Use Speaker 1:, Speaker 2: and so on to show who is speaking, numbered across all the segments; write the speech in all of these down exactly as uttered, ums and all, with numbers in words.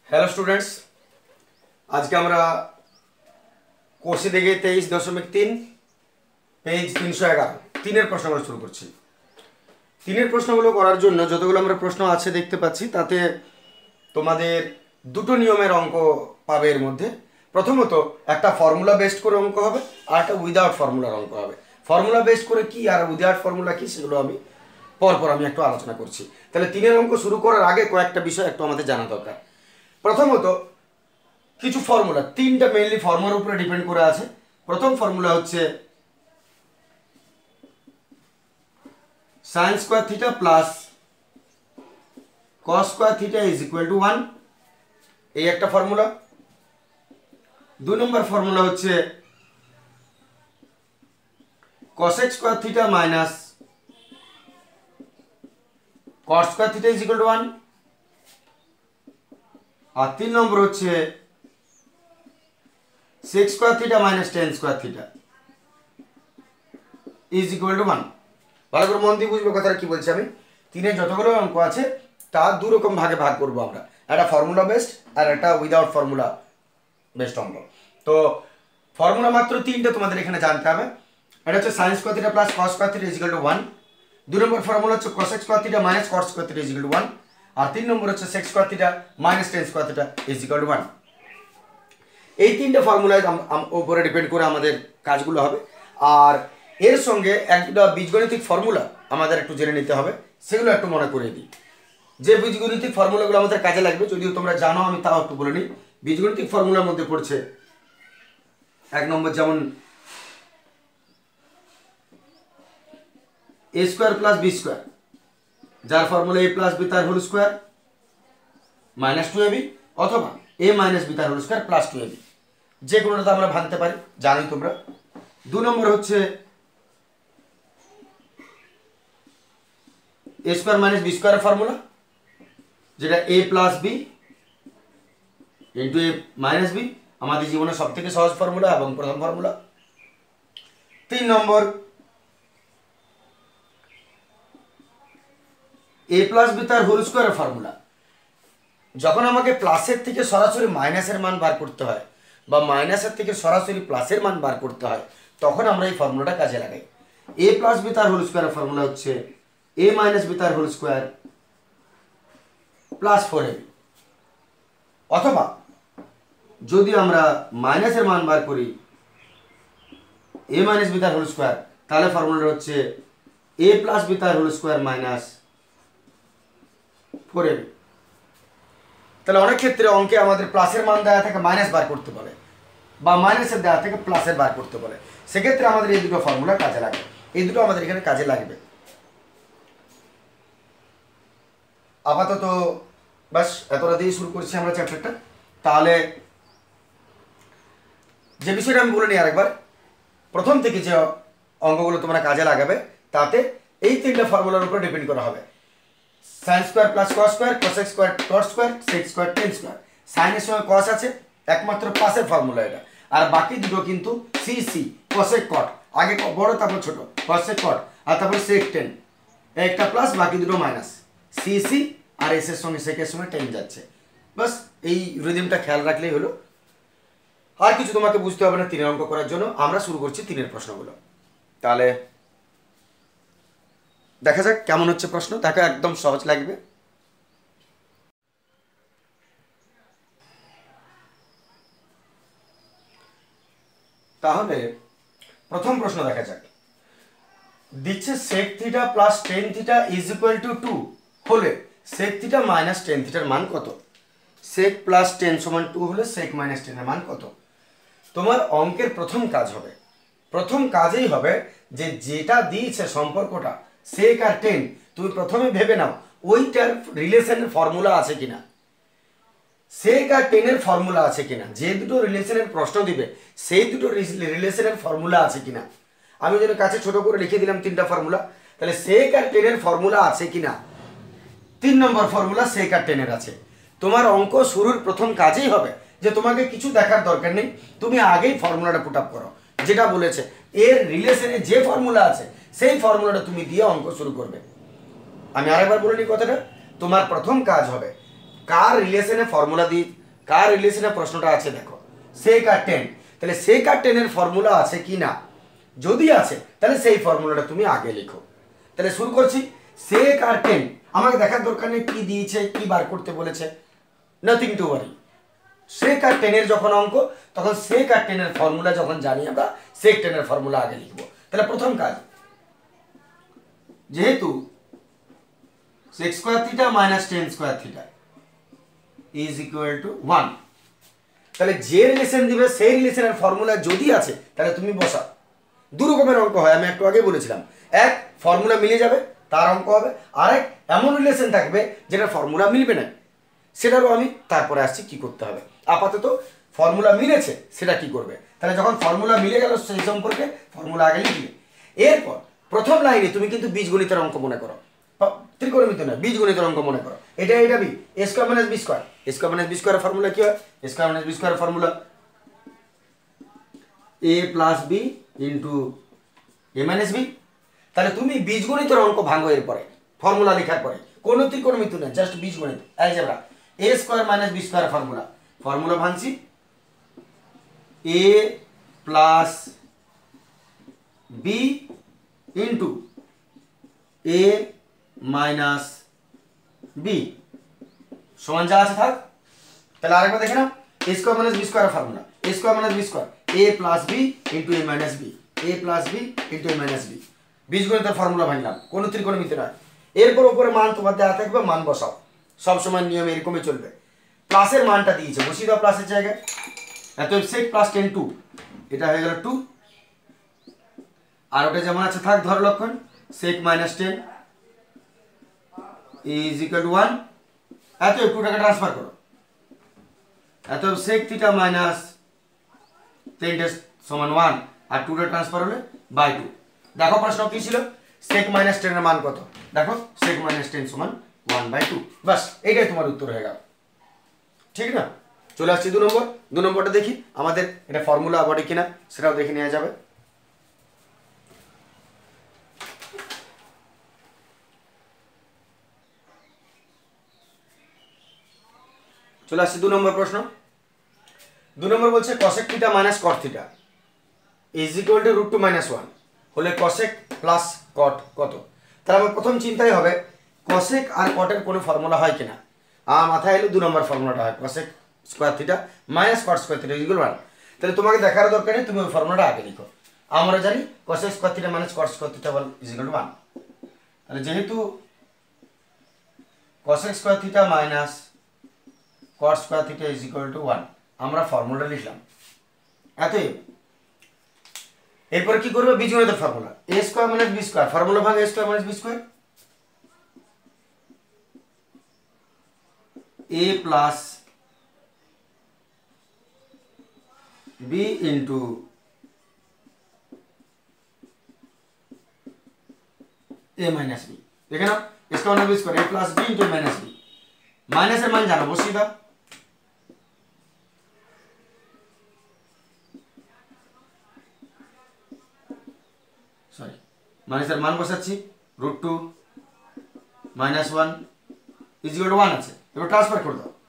Speaker 1: Hello students, আজকে আমরা কোর্সে দেখে তেইশ দশমিক তিন পেজ তিনশো এগারো তিনের প্রশ্নগুলো শুরু করছি। তিনের প্রশ্নগুলো করার জন্য যতগুলো আমরা প্রশ্ন আছে দেখতে পাচ্ছি, তাতে তোমাদের দুটো নিয়মের অঙ্ক পাবে। এর মধ্যে প্রথমত একটা ফর্মুলা বেসড করে অঙ্ক হবে, আর একটা উইদাউট ফর্মুলার অঙ্ক হবে। ফর্মুলা বেসড করে কি আর উইদাউট ফর্মুলা কি, সেগুলো আমি পরপর আমি একটু আলোচনা করছি। তাহলে তিনের অঙ্ক শুরু করার আগে কয়েকটা বিষয় একটু আমাদের জানা দরকার। প্রথমত কিছু ফর্মুলা, তিনটা মেইনলি ফর্মুলার উপরে ডিপেন্ড করে আছে। প্রথম ফর্মুলা হচ্ছে sine square theta plus cos square theta is equal to one, এই একটা ফর্মুলা। দুই নম্বর ফর্মুলা হচ্ছে cosec square theta minus cos square theta is equal to one. আর তিন নম্বর হচ্ছে sec square theta minus tan square theta is equal to one. ভালো করে মন দিয়ে বুঝবো কথাটা কি বলছি আমি। তিনের যতগুলো অঙ্ক আছে তার দু রকম ভাগে ভাগ করবো আমরা, একটা ফর্মুলা বেসড আর একটা উইদাউট ফর্মুলা বেসড অঙ্ক। তো ফর্মুলা মাত্র তিনটে তোমাদের এখানে জানতে হবে। এটা হচ্ছে sine square theta plus cos square theta is equal to one. দুই নম্বর ফর্মুলা হচ্ছে cosec square theta minus cos square theta is equal to one. আর তিন নম্বর হচ্ছে sec square theta minus tan square theta is equal to one. এই তিনটে ফর্মুলায় উপরে ডিপেন্ড করে আমাদের কাজগুলো হবে। আর এর সঙ্গে একটা বীজগণিতিক ফর্মুলা আমাদের একটু জেনে নিতে হবে, সেগুলো একটু মনে করিয়ে দিই। যে বীজগণিতিক ফর্মুলাগুলো আমাদের কাজে লাগবে, যদিও তোমরা জানো, আমি তাও একটু বলে নিই। বীজগণিতিক ফর্মুলার মধ্যে পড়ছে এক নম্বর যেমন A square plus B square, যার ফর্মুলা এ প্লাস বি তার whole square minus two A B, অথবা এ মাইনাস বি তার whole square plus two A B, যে কোনোটা আমরা ভাঙতে পারি, জানি তোমরা। দু নম্বর হচ্ছে এ স্কোয়ার মাইনাস বি স্কোয়ারের ফর্মুলা, যেটা A plus B into A minus B, আমাদের জীবনের সব থেকে সহজ ফর্মুলা এবং প্রথম ফর্মুলা। তিন নম্বর এ প্লাস বি তার হোল স্কোয়ারের ফর্মুলা। যখন আমাকে প্লাসের থেকে সরাসরি মাইনাসের মান বার করতে হয় বা মাইনাসের থেকে সরাসরি প্লাসের মান বার করতে হয়, তখন আমরা এই ফর্মুলাটা কাজে লাগাই। এ প্লাস বি তার হোল স্কোয়ারের ফর্মুলা হচ্ছে এ মাইনাস বি তার whole square plus four A B. অথবা যদি আমরা মাইনাসের মান বার করি এ মাইনাস বি তার হোল স্কোয়ার, তাহলে ফর্মুলাটা হচ্ছে এ প্লাস বি তার whole square minus four A B. তাহলে অনেক ক্ষেত্রে অঙ্কে আমাদের প্লাসের মান দেওয়া থেকে মাইনাস বার করতে বলে, বা মাইনাসের দেওয়া থেকে প্লাসের বার করতে বলে। সেক্ষেত্রে আমাদের এই দুটো ফর্মুলা কাজে লাগবে, এই দুটো আমাদের এখানে কাজে লাগবে। আপাতত বাস এতটা দিয়ে শুরু করছি আমরা চ্যাপ্টারটা। তাহলে যে বিষয়টা আমি বলে নিই আরেকবার, প্রথম থেকে যে অঙ্কগুলো তোমরা কাজে লাগাবে তাতে এই তিনটা ফর্মুলার উপর ডিপেন্ড করা হবে। Sine square plus cos square, cosec square cot square, sec square tan square. সাইনের সঙ্গে কস আছে, একমাত্র পাশের ফর্মুলা এটা। আর বাকি দুটো কিন্তু সি সি, কসেক কট, আগে বড় তারপর ছোট, কসেক কট, আর তারপর সেক টেন, একটা প্লাস বাকি দুটো মাইনাস। সি সি আর এস এর সঙ্গে সেকের সঙ্গে টেন যাচ্ছে। বাস এই রিদিমটা খেয়াল রাখলেই হলো, আর কিছু তোমাকে বুঝতে হবে না তিনের অঙ্ক করার জন্য। আমরা শুরু করছি তিনের প্রশ্নগুলো। তাহলে দেখা যাক কেমন হচ্ছে প্রশ্ন। দেখা একদম সহজ লাগবে। তাহলে প্রথম প্রশ্ন দেখা যাক। দিচ্ছে sec theta plus tan theta is equal to two হলে সেক থিটা মাইনাস টেন থিটার মান কত? সেক প্লাস টেন সমান টু হলে সেক মাইনাস টেনের মান কত? তোমার অঙ্কের প্রথম কাজ হবে, প্রথম কাজেই হবে যে যেটা দিয়েছে সম্পর্কটা সেক আর টেন, তুমি প্রথমে ভেবে নাও ওইটার রিলেশনের ফর্মুলা আছে কিনা, সেক আর টেনের ফর্মুলা আছে কিনা। যে দুটো রিলেশনের প্রশ্ন দিবে সেই দুটো রিলেশনের ফর্মুলা আছে কিনা। আমি যদি কাছে ছোট করে লিখে দিলাম তিনটা ফর্মুলা, তাহলে সেক আর টেনের ফর্মুলা আছে কিনা। তিন নম্বর ফর্মুলা সেক আর টেনের আছে। তোমার অঙ্ক শুরুর প্রথম কাজেই হবে যে তোমাকে কিছু দেখার দরকার নেই, তুমি আগেই ফর্মুলাটা পুট আপ করো, যেটা বলেছে এর রিলেশনে যে ফর্মুলা আছে সেই ফর্মুলাটা তুমি দিয়ে অঙ্ক শুরু করবে। আমি আরেকবার বলে নিই কথাটা, তোমার প্রথম কাজ হবে কার রিলেশনে ফর্মুলা দি কার রিলেশনে প্রশ্নটা আছে দেখো, সেক আর টেন। তাহলে সেক আর টেনের ফর্মুলা আছে কি না, যদি আছে তাহলে সেই ফর্মুলাটা তুমি আগে লিখো। তাহলে শুরু করছি। সেক আর টেন আমাকে দেখার দরকার নেই কি দিয়েছে, কি বার করতে বলেছে, নাথিং টু ওয়ারি। সেক আর টেনের যখন অঙ্ক, তখন সেক আর টেনের ফর্মুলা যখন জানি আমরা, সেক টেনের ফর্মুলা আগে লিখবো। তাহলে প্রথম কাজ, যেহেতু sec square theta minus tan square theta is equal to one, তাহলে যে রিলেশন দিবে সেই রিলেশনের ফর্মুলা যদি আছে তাহলে তুমি বসা। দু রকমের অঙ্ক হয়, আমি একটু আগে বলেছিলাম। এক, ফর্মুলা মিলে যাবে তার অঙ্ক হবে, আর এক এমন রিলেশন থাকবে যেটা ফর্মুলা মিলবে না, সেটারও আমি তারপরে আসছি কি করতে হবে। আপাতত ফর্মুলা মিলেছে সেটা কি করবে। তাহলে যখন ফর্মুলা মিলে গেল সেই সম্পর্কে ফর্মুলা আগে লিখলে, এরপর প্রথম লাইনে তুমি কিন্তু বীজগণিতের অঙ্ক মনে করো, ত্রিকোণমিতি নয়, বীজগণিতের অঙ্ক মনে করো। এটা এটা B A square minus B square, A square minus B স্কোয়ারের ফর্মুলা কি হয়, এ স্কোয়ার মাইনাস বি স্কোয়ারের formula A plus B into A minus B. তাহলে তুমি বীজগণিতের অঙ্ক ভাঙো এরপরে ফর্মুলা লেখার পরে, কোনো ত্রিকোণমিতি নয়, জাস্ট বীজগণিত algebra. A square minus B স্কোয়ারের ফর্মুলা ফর্মুলা ভাঙছি A plus B into A minus B সমান যা আছে থাক। তাহলে আরেকবার দেখে নাও, এ স্কোয়ার মাইনাস বি স্কোয়ারের formula A square minus B square A plus B into A minus B, A plus B into A minus B. বীজগণিতের ফর্মুলা ভাঙলাম, কোনো ত্রিকোণমিতি নয়। এরপর ওপরে মান তোমার দেওয়া থাকবে, মান বসাও, সবসময় নিয়ম এরকমই চলবে। প্লাসের মানটা দিয়েছে, বসিয়ে দাও প্লাসের জায়গায়। এত সেক প্লাস টেন টু, এটা হয়ে গেল টু, আর ওটা যেমন আছে থাক ধর লক্ষণ, sec minus tan is equal to one. এত টুটাকে ট্রান্সফার করো, এত সেক থিটা মাইনাস টেন সমান ওয়ান, আর টুটা ট্রান্সফার হলে বাই টু। দেখো প্রশ্ন কি ছিল, সেক মাইনাস টেনের মান কত, দেখো সেক মাইনাস টেন সমান ওয়ান বাই টু। বাস এইটাই তোমার উত্তর হয়ে গেল, ঠিক না? চলে আসছি দু নম্বর। দু নম্বরটা দেখি আমাদের এটা ফর্মুলা বডি কিনা সেটাও দেখে নেওয়া যাবে। চলে আসছি দু নম্বর প্রশ্ন। দু নম্বর বলছে cosec theta minus cot theta is equal to root two minus one হলে কসেক প্লাস কট কত। তাহলে আমার প্রথম চিন্তাই হবে কসেক আর কটের কোনো ফর্মুলা হয় কিনা। আমার মাথায় এলো দু নম্বর ফর্মুলাটা হয়, cosec square theta minus cot square theta is equal one. তাহলে তোমাকে দেখার দরকার নেই, তুমি ওই ফর্মুলাটা আগে লিখো। আমরা জানি cosec square theta minus cot square theta is equal to one. তাহলে যেহেতু cosec square theta minus cot square theta is equal to one, আমরা ফর্মুলা লিখলাম। এতই। এরপরে কি করবে, বীজগণিতের formula A square minus B square, formula ভাগ A square minus B square A plus B into A minus B. দেখে নাও A square minus B square A plus B into A minus B, মাইনাসের মান জানো বসিয়ে দাও। Sorry মাইনাসের মান বসাচ্ছি, root two minus one is equal to one আছে। এবার ট্রান্সফার করে দাও,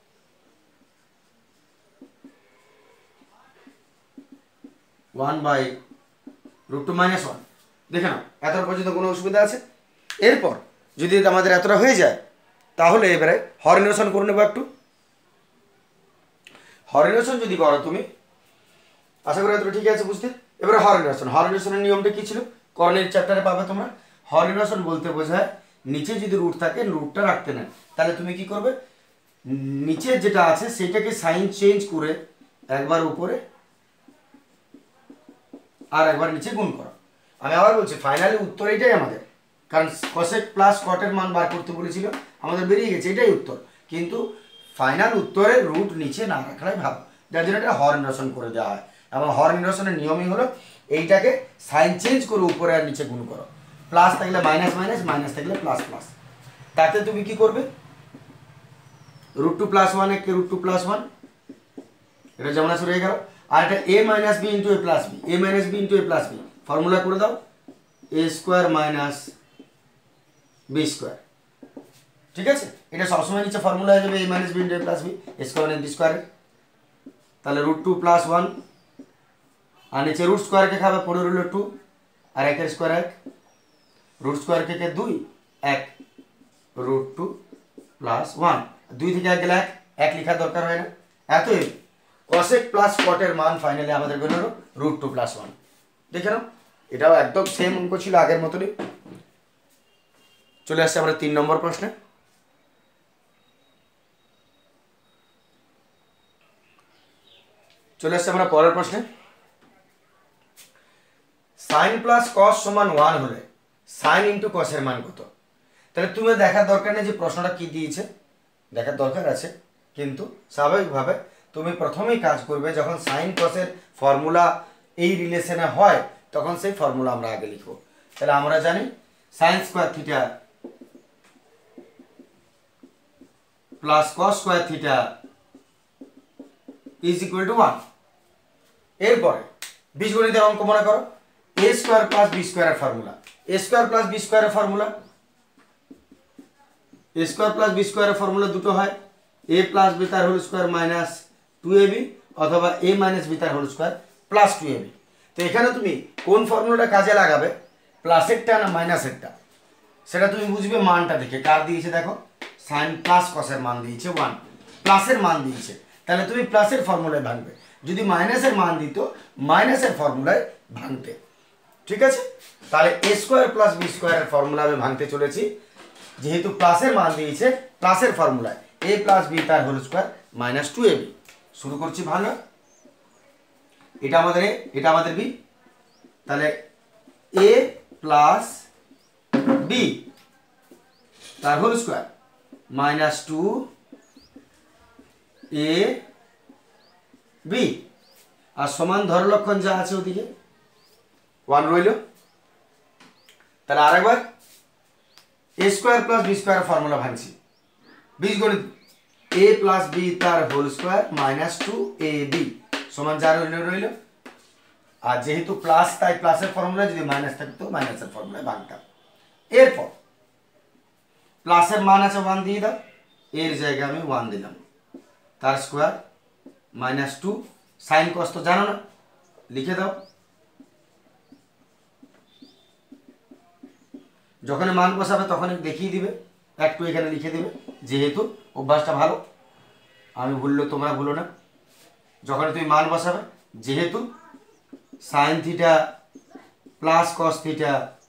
Speaker 1: one by root two minus one. দেখে নাও এত পর্যন্ত কোনো অসুবিধা আছে? এরপর যদি আমাদের এতটা হয়ে যায় তাহলে এবারে হরনিরসন করে নেবো একটু। হরনিরসন যদি করো তুমি, আশা করি এতটা ঠিক আছে বুঝতে। এবারে হরনিরসন, হরনিরসনের নিয়মটা কি ছিল কর্ণের চ্যাপ্টারে পাবে তোমরা। হরনিরসন বলতে বোঝায় নিচে যদি রুট থাকে রুটটা রাখতে নেয়, তাহলে তুমি কি করবে, নিচে যেটা আছে সেটাকে সাইন চেঞ্জ করে একবার উপরে আর একবার নিচে গুণ করো। আমি আবার বলছি ফাইনালি উত্তর এটাই আমাদের, কারণ কসেক প্লাস কটের মান বার করতে বলেছিল, আমাদের বেরিয়ে গেছে, এটাই উত্তর। কিন্তু ফাইনাল উত্তরের রুট নিচে না রাখাই ভালো, যার জন্য এটা হরনিরসন করে দেওয়া হয়। এবং হরনিরসনের নিয়মই হলো এইটাকে সাইন চেঞ্জ করে উপরে আর নিচে গুণ করো, প্লাস থাকলে মাইনাস মাইনাস, মাইনাস থাকলে প্লাস প্লাস। তাতে তুমি কি করবে, রুট টু প্লাস ওয়ান একে রুট টু প্লাস ওয়ান, এটা যেমন আছে রয়ে গেল। আর এটা A minus B into A plus B, A minus B into A plus B formula করে দাও, A square minus B square ঠিক আছে, এটা সবসময় নিচে ফর্মুলা হয়ে যাবে A minus B into A plus B square minus B স্কোয়ারের, তাহলে রুট টু প্লাস ওয়ান, আর নিচে রুট স্কোয়ারকে খাবে পড়ে রইল টু, আর একের স্কোয়ার এক, রুট স্কোয়ার কে দুই, এক, রুট টু প্লাস ওয়ান, দুই থেকে এক গেলে এক, এক লেখার দরকার হয় না। এতই কসেক প্লাস কটের মান ফাইনালি আমাদের বের হলো রুট টু প্লাস ওয়ান। দেখে নাও, এটাও একদম সেম অঙ্ক ছিল আগের মতনই। চলে আসছে আমরা তিন নম্বর প্রশ্নে। চলে আসছে আমরা পরের প্রশ্নে। সাইন প্লাস কস সমান ওয়ান হলে সাইন ইন্টু কসের মান কত? তাহলে তুমি দেখার দরকার নেই যে প্রশ্নটা কি দিয়েছে, দেখার দরকার আছে, কিন্তু স্বাভাবিকভাবে তুমি প্রথমেই কাজ করবে যখন সাইন কসের ফর্মুলা এই রিলেশনে হয় তখন সেই ফর্মুলা আমরা আগে লিখব। তাহলে আমরা জানি sine square theta plus cos square theta is equal to one. এরপরে বীজগণিতের অঙ্ক মনে করো, এ স্কোয়ার প্লাস বি স্কোয়ারের formula, A square plus B স্কোয়ারের formula, A square plus B স্কোয়ারের ফর্মুলা দুটো হয়, এ প্লাস বি তার whole square minus two A B অথবা এ মাইনাস বি তার whole square plus two A B. তো এখানে তুমি কোন ফর্মুলাটা কাজে লাগাবে, প্লাসেরটা না মাইনাসেরটা, সেটা তুমি বুঝবে মানটা দেখে। কার দিয়েছে দেখো, সাইন প্লাস কসের মান দিয়েছে ওয়ান, প্লাসের মান দিয়েছে, তাহলে তুমি প্লাসের ফর্মুলায় ভাঙবে। যদি মাইনাসের মান দিত মাইনাসের ফর্মুলায় ভাঙতে। ঠিক আছে, তাহলে এ স্কোয়ার প্লাস বি স্কোয়ারের ফর্মুলা আমি ভাঙতে চলেছি। যেহেতু প্লাসের মান দিয়েছে প্লাসের ফর্মুলায় এ প্লাস বি তার whole square minus two A B. শুরু করছি ভাঙা, এটা আমাদের এ, এটা আমাদের বি, তাহলে এ প্লাস বি তার whole square minus two A B, আর সমান ধরলক্ষণ যা আছে ওদিকে ওয়ান রইল। তাহলে আরেকবার A square plus B square formula ভাঙছি, বীজগণিত এ প্লাস বি তার whole square minus two A B সমান যা রইল রইল, আর যেহেতু প্লাস তাই প্লাসের ফর্মুলা, যদি মাইনাস থাকতো মাইনাসের ফর্মুলায় ভাঙতাম। এরপর প্লাসের মান আছে ওয়ান দিয়ে দাও, এর জায়গায় আমি ওয়ান দিলাম, তার square minus two, sine cos তো জানো না, লিখে দাও। যখন মান বসাবে তখন দেখিয়ে দিবে, একটু এখানে লিখে দেবে, যেহেতু অভ্যাসটা ভালো, আমি ভুললো তোমরা ভুলো না। যখন তুমি মান বসাবে, যেহেতু sine theta plus cos theta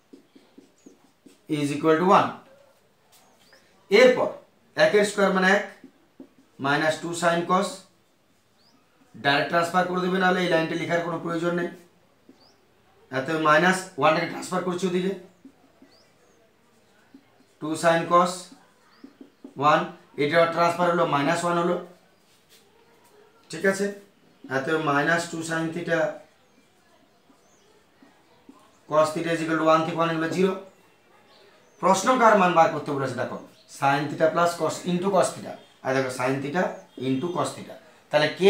Speaker 1: is equal to one, এরপর একের স্কোয়ার মানে এক minus two sine cos, direct transfer করে দেবে, নাহলে এই লাইনটা লেখার কোনো প্রয়োজন নেই। এত মাইনাস ওয়ানটাকে ট্রান্সফার করছি ওদিকে, টু সাইন কস ওয়ান, এটা ট্রান্সফার হলো মাইনাস ওয়ান হলো। ঠিক আছে, এত minus two sine theta cos theta is equal to one থেকে ওয়ান হলো জিরো। প্রশ্ন কার মান বার করতে বলেছে দেখো, sine theta plus cos into cos theta, আর দেখো sine theta into cos theta, তাহলে কে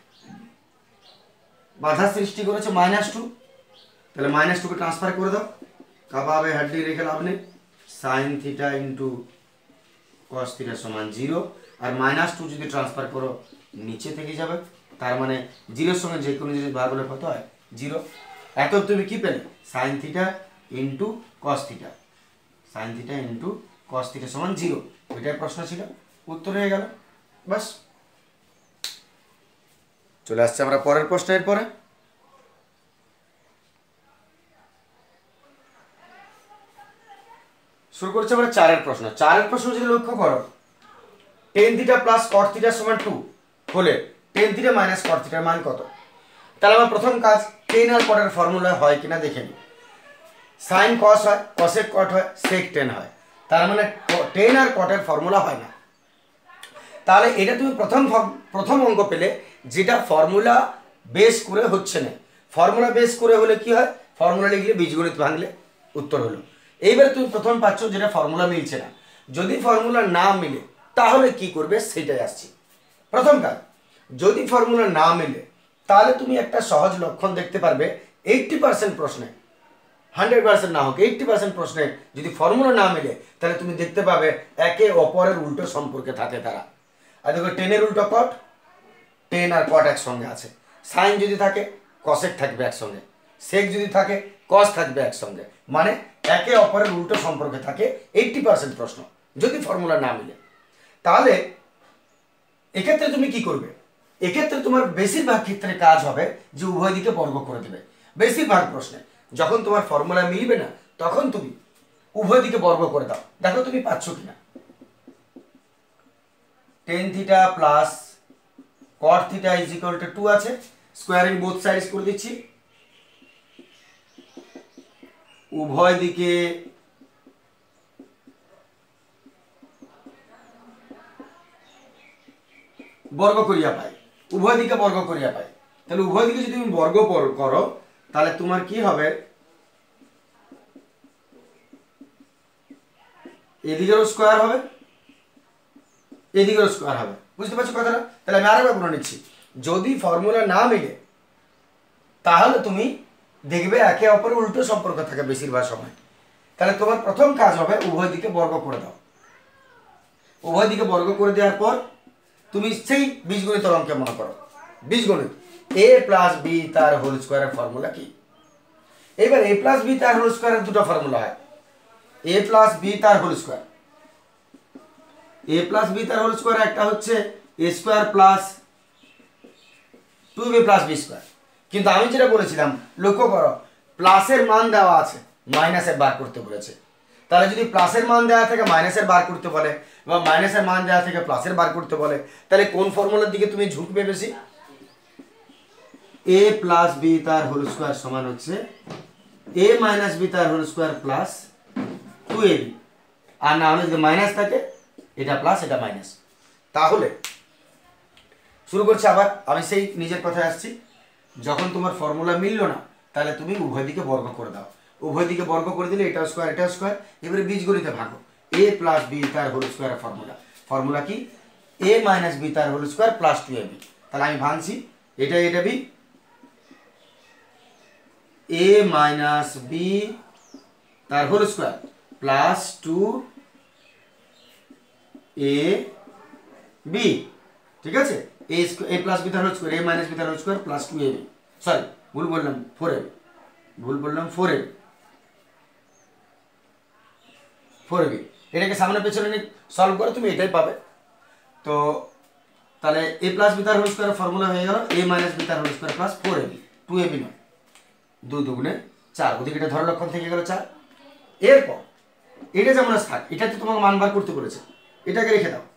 Speaker 1: বাধা সৃষ্টি করেছে মাইনাস টু, তাহলে মাইনাস টুকে ট্রান্সফার করে দাও, কাবাবে হাড্ডি রেখে লাভ নেই, sign theta into cos theta সমান জিরো, আর মাইনাস টু যদি ট্রান্সফার করো নিচে থেকে যাবে, তার মানে জিরোর সঙ্গে যে কোনো জিনিস ভাগ হলে কত হয়, জিরো। এখন তুমি কি পেলে, sine theta into cos theta, sine theta into cos theta সমান জিরো, ওইটাই প্রশ্ন ছিল, উত্তর হয়ে গেল। বাস, চলে আসছে আমরা পরের প্রশ্নের পরে। শুরু করছি আমরা চারের প্রশ্ন। চারের প্রশ্ন যদি লক্ষ্য করো, tan theta plus cot theta সমান টু হলে টেন থিটা মাইনাস কট থিটার মান কত? তাহলে আমার প্রথম কাজ টেন আর কটের ফর্মুলা হয় কিনা দেখে নিই। সাইন কস হয়, কসেক কট হয়, সেক টেন হয়, তার মানে টেন আর কটের ফর্মুলা হয় না। তাহলে এটা তুমি প্রথম প্রথম অঙ্ক পেলে যেটা ফর্মুলা বেস করে হচ্ছে না। ফর্মুলা বেস করে হলে কি হয়, ফর্মুলা লিখলে বীজগণিত ভাঙলে উত্তর হলো। এইবারে তুমি প্রথম পাচ্ছ যেটা ফর্মুলা মিলছে না, যদি ফর্মুলা না মিলে তাহলে কি করবে সেটাই আসছি। প্রথম কাজ, যদি ফর্মুলা না মিলে তাহলে তুমি একটা সহজ লক্ষণ দেখতে পারবে, এইটটি পার্সেন্ট প্রশ্নে হান্ড্রেড পার্সেন্ট না হোক এইটটি পার্সেন্ট প্রশ্নে যদি ফর্মুলা না মেলে তাহলে তুমি দেখতে পাবে একে অপরের উল্টো সম্পর্কে থাকে তারা। আর দেখো টেনের উল্টো কট, টেন আর কট একসঙ্গে আছে। সাইন যদি থাকে কসেক থাকবে একসঙ্গে, সেক যদি থাকে কস থাকবে একসঙ্গে, মানে একে অপরের উল্টো সম্পর্কে থাকে এইটটি পার্সেন্ট প্রশ্ন যদি ফর্মুলা না মিলে। তাহলে এক্ষেত্রে তুমি কি করবে? এক্ষেত্রে তোমার বেশিরভাগ ক্ষেত্রে কাজ হবে যে উভয় দিকে বর্গ করে দেবে। বেশিরভাগ প্রশ্নে যখন তোমার ফর্মুলা মিলবে না তখন তুমি উভয় দিকে বর্গ করে দাও। দেখো তুমি পাচ্ছ কিনা। Tan theta plus cot theta is equal to two আছে, স্কোয়ারিং বোথ সাইডস করে দিচ্ছি। উভয় দিকে বর্গ করিয়া পাই, উভয় দিকে বর্গ করিয়া পাই। তাহলে উভয় দিকে যদি তুমি বর্গ করো তাহলে তোমার কি হবে, এদিকেরও স্কোয়ার হবে এদিকেরও স্কোয়ার হবে। বুঝতে পারছো কথাটা? তাহলে আমি আরেকবার বলে নিচ্ছি, যদি ফর্মুলা না মিলে তাহলে তুমি দেখবে একে অপরের উল্টো সম্পর্ক থাকে বেশিরভাগ সময়। তাহলে তোমার প্রথম কাজ হবে উভয় দিকে বর্গ করে দাও। উভয় দিকে বর্গ করে দেওয়ার পর তুমি সেই বীজগণিত অঙ্কে মনে করো, বীজগণিত এ প্লাস বি তার হোল স্কোয়ারের ফর্মুলা কি। এবার এ প্লাস বি তার হোল স্কোয়ারের দুটো ফর্মুলা হয়, এ প্লাস বি তার whole square. A plus B তার হোল স্কোয়ার একটা হচ্ছে A square plus two B plus B square. কিন্তু আমি যেটা বলেছিলাম লক্ষ্য করো, প্লাসের মান দেওয়া আছে, মাইনাসের বার করতে বলেছে। তাহলে যদি প্লাসের মান দেওয়া থেকে মাইনাসের বার করতে বলে বা মাইনাসের মান দেওয়া থেকে প্লাসের বার করতে বলে, তাহলে কোন ফর্মুলার দিকে তুমি ঝুঁকবে বেশি? এ প্লাস বি তার হোল স্কোয়ার সমান হচ্ছে এ মাইনাস বি তার whole square plus two A B. আর না হলে যদি মাইনাস থাকে এটা প্লাস এটা মাইনাস। তাহলে শুরু করছি আবার, আমি সেই নিজের কথায় আসছি। যখন তোমার ফর্মুলা মিলল না তাহলে তুমি উভয় দিকে বর্গ করে দাও। উভয় দিকে বর্গ করে দিলে এটা স্কোয়ার এটা স্কোয়ার। এবারে বীজগণিতে ভাগো, এ প্লাস বি তার হোল স্কোয়ারের ফর্মুলা ফর্মুলা কি? এ মাইনাস বি তার whole square plus two A B. তাহলে আমি ভাঙছি, এটা এটা বি, এ মাইনাস বি তার whole square plus two A B. ঠিক আছে, এ এ প্লাস বি তার whole square, A minus B তার whole square plus two A B. Sorry ভুল বললাম, ফোর এ বি ভুল বললাম four A B four A B. এটাকে সামনে পেছনে নিয়ে সলভ করে তুমি এটাই পাবে। তো তাহলে এ প্লাস বি তার হোল স্কোয়ার ফর্মুলা হয়ে গেল এ মাইনাস বি তার whole square plus four A B. Two A B নয়, দুই দুগুণে চার, ওদিকে এটা ধর লক্ষণ থেকে গেল চার। এরপর এটা যেমন থাক, এটাতে তোমাকে মান বার করতে বলেছে, এটাকে রেখে দাও,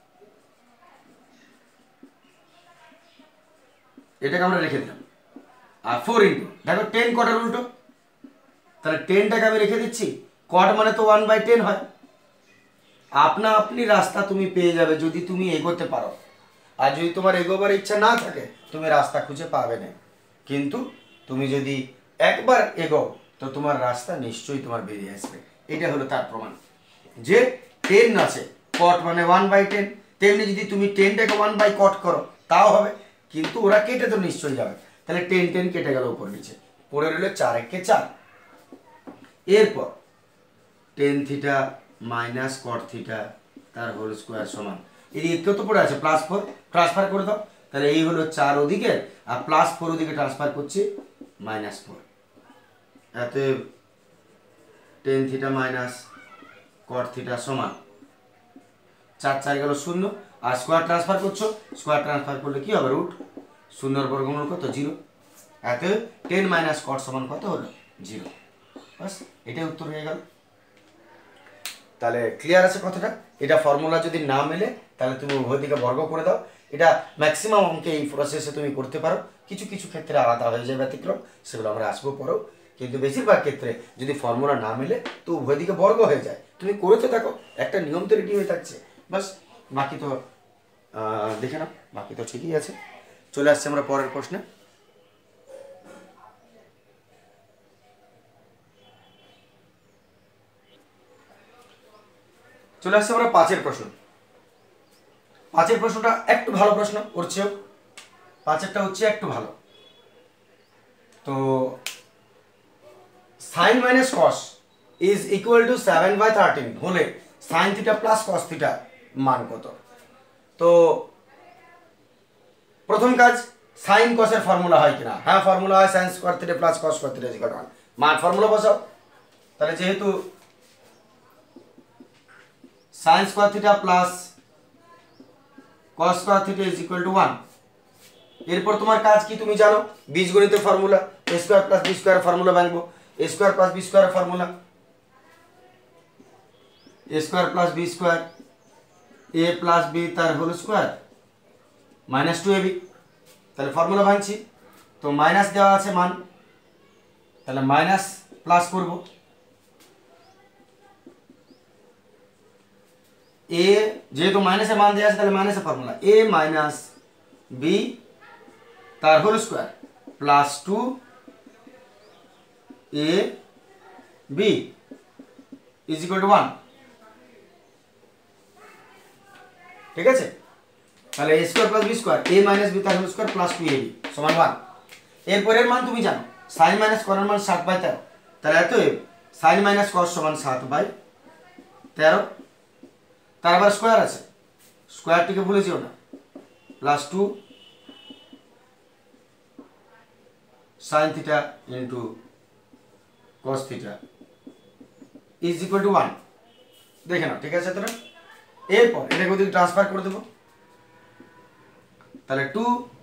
Speaker 1: এটাকে আমরা রেখে দিলাম। আর ফোর ইন্টু দেখো টেন কটের উল্টো, তাহলে টেনটাকে আমি রেখে দিচ্ছি। কট মানে তো ওয়ান বাই টেন হয়। আপনা আপনি রাস্তা তুমি পেয়ে যাবে যদি তুমি এগোতে পারো। আর যদি তোমার এগোবার ইচ্ছা না থাকে তুমি রাস্তা খুঁজে পাবে না। কিন্তু তুমি যদি একবার এগো তো তোমার রাস্তা নিশ্চয়ই তোমার বেরিয়ে আসবে। এটা হলো তার প্রমাণ যে টেন আছে, কট মানে ওয়ান বাই টেন। তেমনি যদি তুমি টেনটাকে ওয়ান বাই কট করো তাও হবে, কিন্তু ওরা কেটে তো নিশ্চয়ই যাবে। তাহলে টেন টেন কেটে গেল উপর নিচে, পড়ে রইল চার একে চার। এরপর tan theta minus cot theta তার হোল স্কোয়ার সমান, এদিকে কত পড়ে আছে প্লাস ফোর, ট্রান্সফার করে দাও। তাহলে এই হলো চার ওদিকে আর প্লাস ফোর ওদিকে ট্রান্সফার করছি মাইনাস ফোর। এতে tan theta minus cot theta সমান চার চার গেল শূন্য, আর স্কোয়ার ট্রান্সফার করছো, স্কোয়ার ট্রান্সফার করলে কি হবে রুট, শূন্যর বর্গমূল কত জিরো। এতে টেন মাইনাস কট সমান কত হলো জিরো। বাস এটাই উত্তর হয়ে গেল। তাহলে ক্লিয়ার আছে কথাটা? এটা ফর্মুলা যদি না মেলে তাহলে তুমি উভয় দিকে বর্গ করে দাও। এটা ম্যাক্সিমাম অঙ্কে এই প্রসেসে তুমি করতে পারো, কিছু কিছু ক্ষেত্রে আলাদা হয়ে যায় ব্যতিক্রম, সেগুলো আমরা আসবো পরেও। কিন্তু বেশিরভাগ ক্ষেত্রে যদি ফর্মুলা না মেলে তো উভয় দিকে বর্গ হয়ে যায়। তুমি করেছো দেখো, একটা নিয়ম তো রেডি হয়ে থাকছে। বাস বাকি তো দেখে নাও, বাকি তো ঠিকই আছে। চলে আসছে আমরা পরের প্রশ্নে। চলে আসছে আমরা পাঁচের প্রশ্ন। পাঁচের প্রশ্নটা একটু ভালো প্রশ্ন করছেও, পাঁচেরটা হচ্ছে একটু ভালো। তো sine minus cos is equal to seven by thirteen হলে sine theta plus cos theta মান কত? তো প্রথম কাজ, সাইন কসের ফর্মুলা হয় কিনা? হ্যাঁ ফর্মুলা হয়, sine square theta plus cos square theta equal to one. মান ফর্মুলা বসাও। তাহলে যেহেতু sine square theta plus cos square theta is equal to one, এরপর তোমার কাজ কি তুমি জানো, বীজগণিতের formula, A square plus B square formula ভাঙবো। A square plus B square formula, A square plus B square A plus B তার whole square minus two A B. তাহলে ফর্মুলা ভাঙছি, তো মাইনাস দেওয়া আছে মান, তাহলে মাইনাস প্লাস করব, এ যেহেতু মাইনাসের মান দেওয়া আছে তাহলে মাইনাসের ফর্মুলা এ মাইনাস বি তার whole square plus two A B is equal to one. ঠিক আছে, তাহলে A square plus B square A minus B তার whole square plus two A B সমান ওয়ান। এরপরের মান তুমি জানো, সাইন মাইনাস করের মান সাত বাই তেরো, তাহলে এত সাইন মাইনাস কস সমান সাত বাই তেরো, তার আবার স্কোয়ার আছে, স্কোয়ারটিকে ভুলে যেও না, plus two sine theta into cos theta is equal to one. দেখে নাও, ঠিক আছে? তোরা এরপর এটাকে ওদিকে ট্রান্সফার করে দেবো, তাহলে two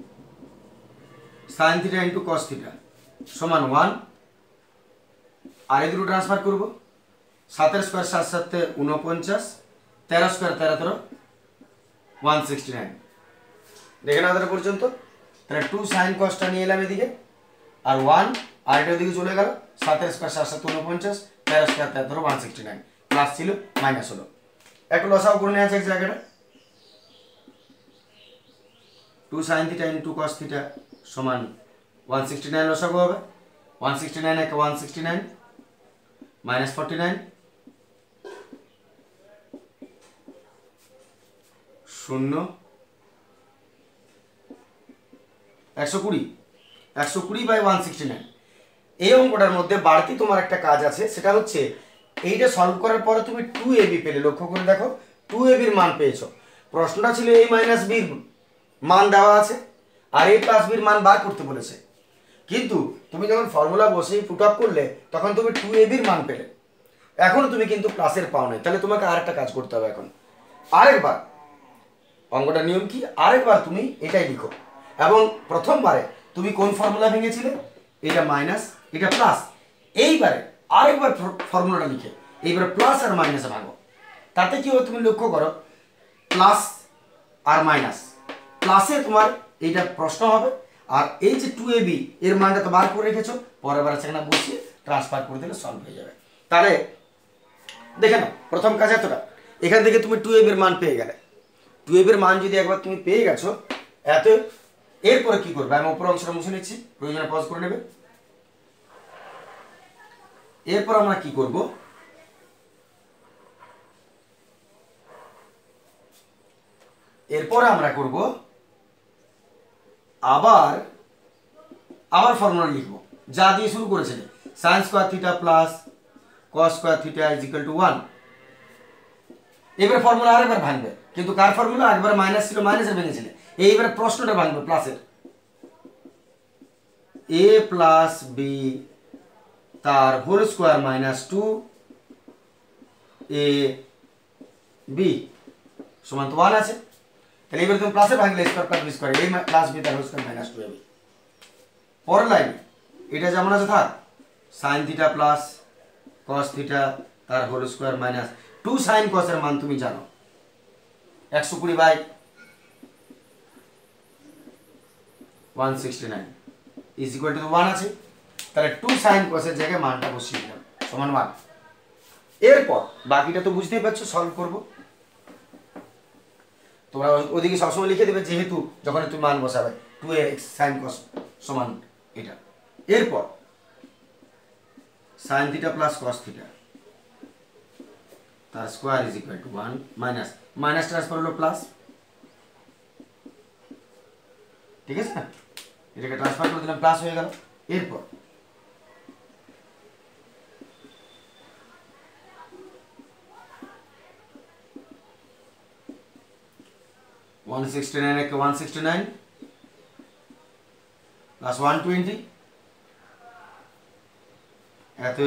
Speaker 1: sine theta into cos theta সমান ওয়ান। আর এই দুটো ট্রান্সফার করবো, সাতের স্কোয়ার সাত সাতে উনপঞ্চাশ, তেরো স্কোয়ার তেরো তেরো ওয়ান সিক্সটি নাইন। দেখে নাও তারা পর্যন্ত। তাহলে টু সাইন কসটা নিয়ে এলাম এদিকে, আর ওয়ান আর এটা ওদিকে চলে গেল, সাতের স্কোয়ার সাত সাত উনপঞ্চাশ, তেরো স্কোয়ার তেরো তেরো ওয়ান সিক্সটি নাইন, প্লাস ছিল মাইনাস হলো। একটু লসাও করে নেওয়া আছে এক জায়গাটা, two sine theta into cos theta সমান ওয়ান সিক্সটি নাইন, লসাগু হবে ওয়ান সিক্সটি নাইন একে one sixty nine minus forty nine শূন্য একশো কুড়ি, একশো কুড়ি বাই ওয়ান সিক্সটি নাইন। এই অঙ্কটার মধ্যে বাড়তি তোমার একটা কাজ আছে, সেটা হচ্ছে এইটা সলভ করার পরে তুমি টু এ বি পেলে, লক্ষ্য করে দেখো টু এ বির মান পেয়েছো। প্রশ্নটা ছিল এ মাইনাস বির মান দেওয়া আছে আর এ প্লাস বির মান বার করতে বলেছে, কিন্তু তুমি যখন ফর্মুলা বসে পুট আপ করলে তখন তুমি টু এ বির মান পেলে, এখন তুমি কিন্তু প্লাসের পাও নাই। তাহলে তোমাকে আরেকটা কাজ করতে হবে, এখন আরেকবার অঙ্কটা নিয়ম কি, আরেকবার তুমি এটাই লিখো, এবং প্রথমবারে তুমি কোন ফর্মুলা ভেঙেছিলে, এটা মাইনাস এটা প্লাস, এইবারে আরেকবার ফর্মুলাটা লিখে এইবারে প্লাস আর মাইনাসে ভাঙো। তাতে কি হবে তুমি লক্ষ্য করো, প্লাস আর মাইনাস, প্লাসে তোমার এইটা প্রশ্ন হবে, আর এই যে টু এ বি এর মানটা তো বার করে রেখেছো, পরের বার সেখানে বসিয়ে ট্রান্সফার করে দিলে সলভ হয়ে যাবে। তাহলে দেখে নাও প্রথম কাজ এতটা, এখান থেকে তুমি টু এ বির মান পেয়ে গেলে, টু এ বির মান যদি একবার তুমি পেয়ে গেছো এত, এরপরে কি করবে, আমি উপর অংশটা মুছে নিচ্ছি, প্রয়োজনে পজ করে নেবে। এরপর আমরা কি করব, এরপর আমরা করব আবার আবার ফর্মুলা লিখব যা দিয়ে শুরু করেছিলে, sine square theta plus cos square theta is equal to one. এবার ফর্মুলা আরেকবার ভাঙবে, কিন্তু কার ফর্মুলা, একবার মাইনাস ছিল মাইনাসের ভেঙেছিলে, এইবার প্রশ্নটা ভাঙবে প্লাসের, এ প্লাস বি তার whole square minus two A B সমান তো ওয়ান আছে। তাহলে এবার তুমি প্লাসে ভাঙলে square plus B square A plus B তার whole square minus two A B. পরের লাইন এটা যেমন আছে থাক, sine theta plus cos theta তার whole square minus two sine কসের মান তুমি জানো একশো কুড়ি by one sixty nine is equal to one আছে। তাহলে টু সাইন কসের জায়গায় মানটা বসিয়ে দিলাম সমান ওয়ান। এরপর বাকিটা তো বুঝতেই পারছো, সলভ করবো। তোমরা ওদিকে সবসময় লিখে দেবে, যেহেতু যখন তুমি মান বসাবে টু এক্স সাইন কস সমান এটা। এরপর sine theta plus cos theta তার square is equal to one minus minus transfer হলো প্লাস, ঠিক আছে না, এটাকে ট্রান্সফার করে দিলাম প্লাস হয়ে গেল। এরপর ওয়ান সিক্সটি নাইন একে one sixty nine plus one twenty, এত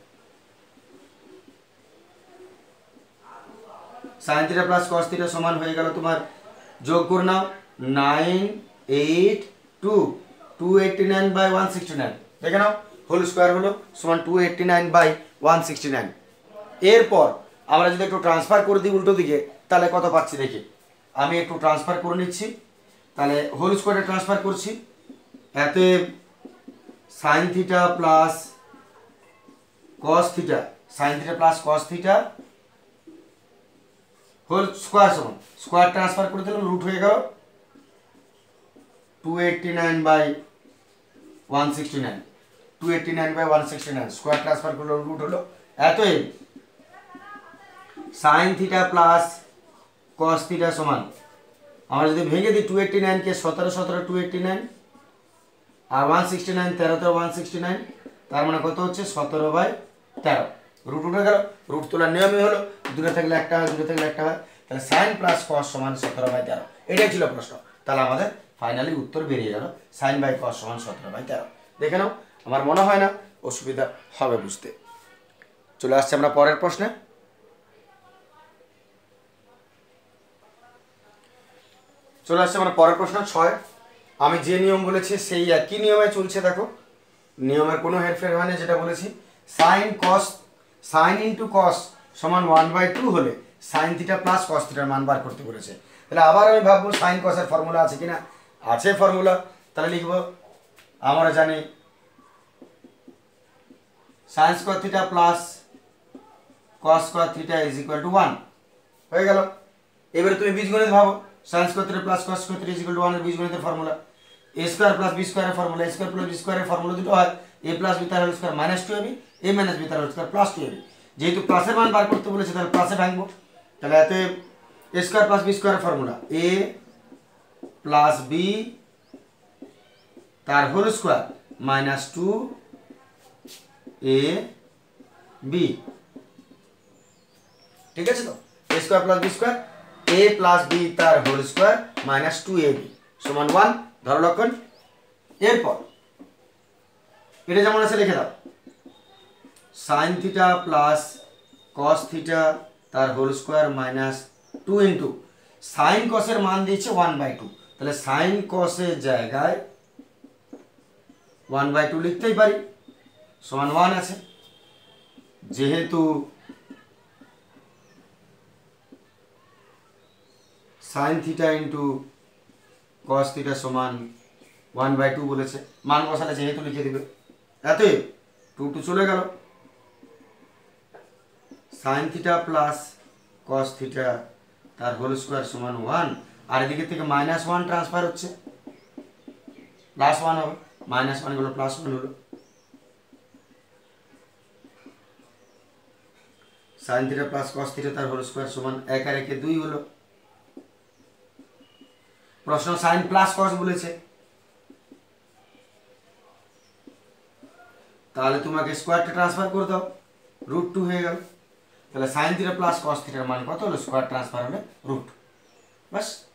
Speaker 1: sine theta plus cos theta সমান হয়ে গেল তোমার, যোগ করে নাও nine eight two two eighty nine by one sixty nine, দেখে নাও হোল স্কোয়ার হলো সমান two eighty nine by one sixty nine. এরপর আমরা যদি একটু ট্রান্সফার করে দিই উল্টো দিকে তাহলে কত পাচ্ছি দেখি, আমি একটু ট্রান্সফার করে নিচ্ছি, তাহলে হোল স্কোয়ারে ট্রান্সফার করছি, এতে sine theta plus cos theta, sine theta plus cos theta whole square সমান স্কোয়ার ট্রান্সফার করে দিলাম, রুট হয়ে গেল two eighty nine by one sixty nine, two eighty nine by one sixty nine square transfer করলো root হলো, এতই sine theta plus cos theta সমান, আমরা যদি ভেঙে দিই টু এইটটি নাইনকে সতেরো সতেরো টু এইটটি নাইন আর ওয়ান সিক্সটি নাইন তেরো তেরো ওয়ান সিক্সটি নাইন, তার মানে কত হচ্ছে সতেরো বাই তেরো, রুট উঠে গেল, রুট তোলার নিয়মই হলো দূরে থাকলে একটা হয় দূরে থাকলে একটা হয়, তাহলে সাইন প্লাস কস সমান সতেরো বাই তেরো, এটাই ছিল প্রশ্ন। তাহলে আমাদের ফাইনালি উত্তর বেরিয়ে গেল সাইন বাই কস সমান সতেরো বাই তেরো। দেখে নাও, আমার মনে হয় না অসুবিধা হবে বুঝতে। চলে আসছে আমরা পরের প্রশ্নে। চলে আসছে আমরা পরের প্রশ্ন ছয়। আমি যে নিয়ম বলেছি সেই একই নিয়মে চলছে, দেখো নিয়মের কোনো হেরফের হয় না, যেটা বলেছি sine cos sine into cos সমান ওয়ান বাই টু হলে সাইন থিটা প্লাস কস থিটার মান বার করতে বলেছে। তাহলে আবার আমি ভাববো সাইন কসের ফর্মুলা আছে কিনা, আছে ফর্মুলা, তাহলে লিখবো আমরা জানি sine square theta plus cos square theta is equal to one, হয়ে গেল। এবারে তুমি বীজগণিত ভাবো, sine square theta plus cos square theta is equal to one এর বীজগণিতের formula A square plus B স্কোয়ারের formula, A square plus B স্কোয়ারের ফর্মুলা দুটো হয় এ প্লাস বি তার whole square minus two A B, A minus B তার whole square plus two A B. যেহেতু প্লাসের মান বার করতে বলেছে তাহলে প্লাসে ভাঙবো, তাহলে এতে এ স্কোয়ার প্লাস বি স্কোয়ারের ফর্মুলা এ প্লাস বি তার whole square minus two A B, ঠিক আছে তো, A square plus B square A plus B তার whole square minus two A B সমান ওয়ান, ধরো লক্ষণ। এরপর এটা যেমন আছে লিখে দাও sine theta plus cos theta তার whole square minus two into sine কসের মান দিয়েছে ওয়ান বাই টু, তাহলে সাইন কসের জায়গায় ওয়ান বাই টু লিখতেই পারি, সমান ওয়ান আছে। যেহেতু sine theta into cos theta সমান ওয়ান বাই টু বলেছে, মান বসালে যেহেতু লিখে দিবে, এতে টু টু চলে গেল, sine theta plus cos theta তার হোল স্কোয়ার সমান ওয়ান, আর এদিকে থেকে মাইনাস ওয়ান ট্রান্সফার হচ্ছে প্লাস ওয়ান হবে, মাইনাস ওয়ান হলো প্লাস ওয়ান হলো, sine theta plus cos theta তার হোল স্কোয়ার সমান এক আর একে দুই হলো। প্রশ্ন সাইন প্লাস কস বলেছে, তাহলে তোমাকে স্কোয়ারটা ট্রান্সফার করে দাও, রুট টু হয়ে গেল, তাহলে সাইন থিটা প্লাস কস থিটার মান কত হলো, স্কোয়ার ট্রান্সফার হলে রুট, বাস।